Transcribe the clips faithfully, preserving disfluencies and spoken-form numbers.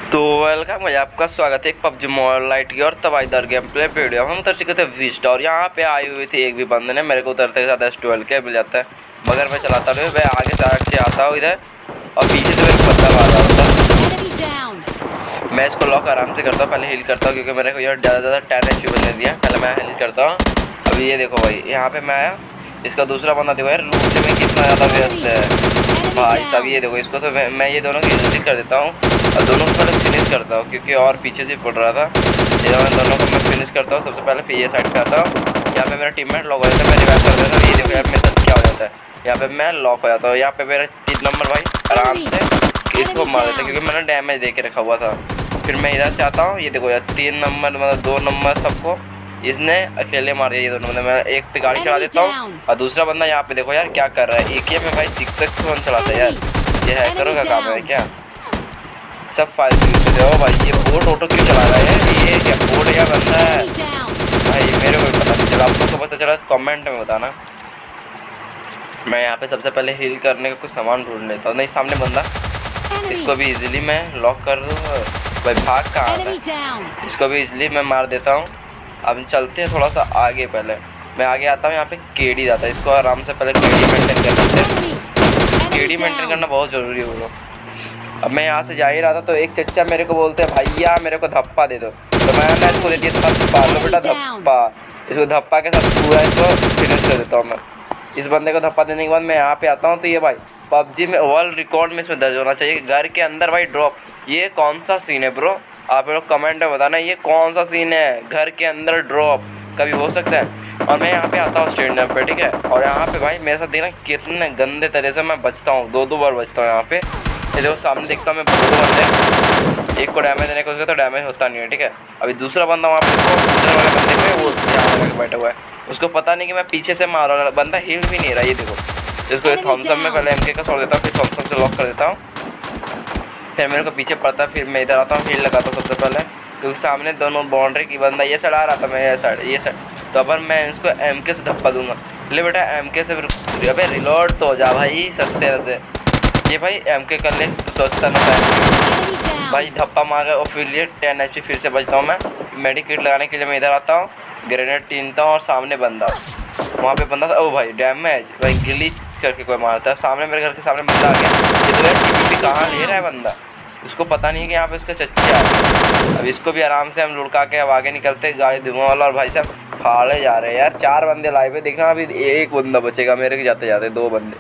तो वेलकम भाई, आपका स्वागत है एक पबजी मोबाइल लाइट की और तबाहीदार गेम प्ले वीडियो। हम उतर चुके थे विस्ट और यहाँ पे आई हुई थी एक भी बंदे ने मेरे को उतरते के साथ एस ट्वेल्व के मिल जाता है, मगर मैं चलाता नहीं, मैं आगे साइड से आता हूँ इधर और पीछे से मेरे बंदा मार रहा होता है। मैं इसको लॉक आराम से करता हूँ, पहले हील करता हूँ क्योंकि मेरे को यार ज़्यादा ज़्यादा टेन एच पी बनने दिया। पहले मैं हील करता हूँ। अभी ये देखो भाई, यहाँ पे मैं आया, इसका दूसरा बंदा देखो यार लूटने में कितना ज़्यादा व्यस्त है भाई साहब। ये देखो इसको तो मैं, मैं ये दोनों की इजीली कर देता हूँ और दोनों को पहले फिनिश करता हूँ क्योंकि और पीछे से पड़ रहा था। ये दोनों को मैं फिनिश करता हूँ। सबसे पहले पीछे साइड पे आता हूँ, यहाँ पे मेरा टीममेट लॉक हो जाता है, मैं रिवाइव कर देता हूँ। ये देखो यार मेरे साथ क्या हो जाता है, यहाँ पे मैं लॉक हो जाता हूँ। यहाँ पे मेरा तीन नंबर भाई आराम से इसको मार देता है क्योंकि मैंने डैमेज दे के रखा हुआ था। फिर मैं इधर से आता हूँ, ये देखो यार तीन नंबर मतलब दो नंबर सबको इसने अकेले मार दिया। ये दोनों मतलब मैं एक पे गाड़ी चला देता हूँ और दूसरा बंदा यहाँ पे देखो यार क्या कर रहा है, एक ही में भाई सिक्स एक्स वन चलाता है यार। ये हैकरों का काम है क्या, सब फाइल दे भाई। ये बोट ऑटो क्यों चला रहा है, ये क्या बोट या बंदा है भाई, मेरे को पता नहीं चला। आपको पता चला कमेंट में बताना। मैं यहाँ पे सबसे पहले हील करने का कुछ सामान ढूंढ लेता हूँ। नहीं सामने बंदा, इसको भी इजीली मैं लॉक कर दूँ भाई। भाग कहाँ है, इसको भी इजीली मैं मार देता हूँ। अब चलते हैं थोड़ा सा आगे, पहले मैं आगे आता हूँ। यहाँ पे केडी जाता है, इसको आराम से पहले केडी मेंटेन कर सकते हैं। केडी मेंटेन करना बहुत ज़रूरी है बोलो। अब मैं यहाँ से जा ही रहा था तो एक चच्चा मेरे को बोलते हैं भैया मेरे को धप्पा दे दो, तो मैंने इसको दे दिया धप्पा। लो बेटा धप्पा, इसको धप्पा के साथ पूरा इसको फिनिश कर देता हूँ मैं। इस बंदे को धप्पा देने के बाद मैं यहाँ पे आता हूँ तो ये भाई पबजी में वर्ल्ड रिकॉर्ड में इसमें दर्ज होना चाहिए, घर के अंदर भाई ड्रॉप। ये कौन सा सीन है ब्रो, आप लोग कमेंट में बताना ये कौन सा सीन है, घर के अंदर ड्रॉप कभी हो सकता है। और मैं यहाँ पे आता हूँ स्टेडियम पे, ठीक है, और यहाँ पे भाई मेरे साथ देखना कितने गंदे तरह से मैं बचता हूँ, दो दो बार बचता हूँ यहाँ पे। ये देखो सामने देखता हूँ मैं दो बंदे, एक को डैमेज देने को तो डैमेज होता नहीं है, ठीक है। अभी दूसरा बंदा वहाँ पे उधर वाले बंदे पे वो यहाँ लगा के बैठा हुआ है, उसको पता नहीं कि मैं पीछे से मार रहा हूँ, बंदा हील भी नहीं रहा। ये देखो इसको थॉमसन में पहले एमके का छोड़ देता हूँ, फिर थॉमसन से लॉक कर देता हूँ। फिर मेरे को पीछे पड़ता है, फिर मैं इधर आता हूँ, हील लगाता हूँ सबसे पहले क्योंकि सामने दोनों बाउंड्री की बंदा ये साइड आ रहा था, मैं ये साइड ये साइड, तो अब मैं इसको एमके से धप्पा दूंगा। ले बेटा एमके से, फिर अबे रिलोड तो हो जा भाई सस्ते से। ये भाई एमके कर ले तो सस्ता ना है भाई, धप्पा मार और फिर ये टेन एच पी फिर से बचता हूँ मैं। मेडिकेट लगाने के लिए मैं इधर आता हूँ, ग्रेनेड टीनता हूँ और सामने बंदा, वहाँ पे बंदा था। ओ भाई डैमेज भाई गिली करके कोई मारता है, सामने मेरे घर के सामने बंदा आ गया। ये तो यार टीपी कहाँ ले रहा है बंदा, उसको पता नहीं है कि यहाँ पे इसका चच्चा है। अब इसको भी आराम से हम लुढ़का के अब आगे निकलते, गाड़ी धुआं वाला, और भाई साहब फाड़े जा रहे हैं यार। चार बंदे लाइव पे देखना, अभी एक बंदा बचेगा मेरे के जाते जाते, दो बंदे।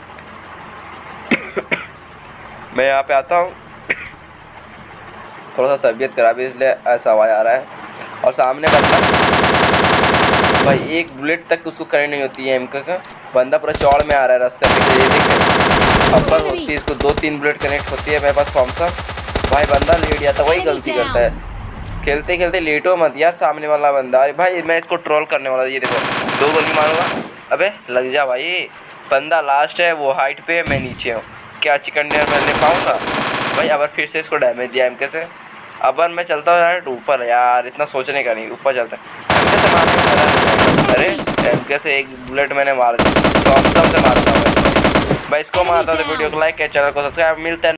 मैं यहाँ पे आता हूँ, थोड़ा सा तबीयत खराब है इसलिए ऐसा आवाज़ आ रहा है। और सामने बंदा भाई एक बुलेट तक उसको करनी नहीं होती है, एमके का बंदा पूरा चौड़ में आ रहा है रास्ते में। ये देखिए अपर होती है, इसको दो तीन बुलेट कनेक्ट होती है। मेरे पास थॉमसन भाई बंदा लेट जाता, वही गलती करता है। खेलते खेलते लेटो मत यार, सामने वाला बंदा भाई मैं इसको ट्रोल करने वाला। ये देखो दो गोली मारूंगा, अबे लग जा भाई। बंदा लास्ट है, वो हाइट पे, मैं नीचे हूँ, क्या चिकन डिनर मैं ले पाऊँगा भाई। अब फिर से इसको डैमेज दिया एमके से। अब मैं चलता हूँ यार ऊपर, यार इतना सोचने का नहीं, ऊपर चलता है। एमके से मारने का मजा नहीं, अरे एमके से एक बुलेट मैंने मार दी तो हम सब से मारूंगा भाई। भाई इसको मारता तो वीडियो को लाइक है, चैनल को सब्सक्राइब। मिलते हैं।